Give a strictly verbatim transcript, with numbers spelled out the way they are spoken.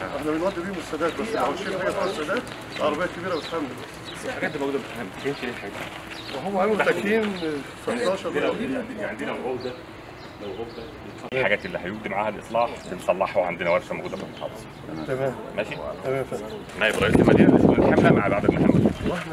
احنا بنودي بيهم السادات بس لو شيل حاجه فوق السادات العربيه كبيره بتحمل بس. الحاجات دي موجوده ما بتفهمش ليه الحاجات دي. وهم عملوا تكييم في حداشر يعني عندنا العقده لو عقده الحاجات اللي هيودي معاها الاصلاح بنصلحها، وعندنا ورشه موجوده في المحافظه. تمام ماشي. تمام. نائب رئيس المدينه لشؤون الحمله مع بعض المحمد.